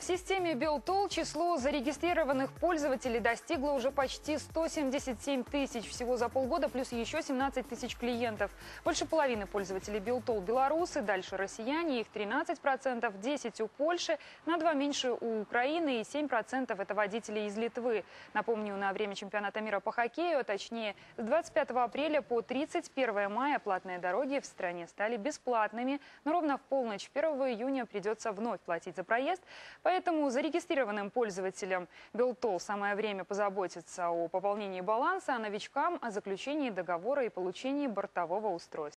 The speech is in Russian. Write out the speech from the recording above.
системе Белтол число зарегистрированных пользователей достигло уже почти 177 тысяч. Всего за полгода, плюс еще 17 тысяч клиентов. Больше половины пользователей Белтол – белорусы, дальше россияне, их 13%, 10% у Польши, на 2% меньше у Украины и 7% это водители из Литвы. Напомню, на время чемпионата мира по хоккею, точнее с 25 апреля по 31 мая платные дороги в стране стали бесплатными, но ровно в полночь 1 июня придется вновь платить за проезд. Поэтому зарегистрированным пользователям Белтол самое время позаботиться о пополнении баланса, а новичкам о заключении договора и получении бортового устройства.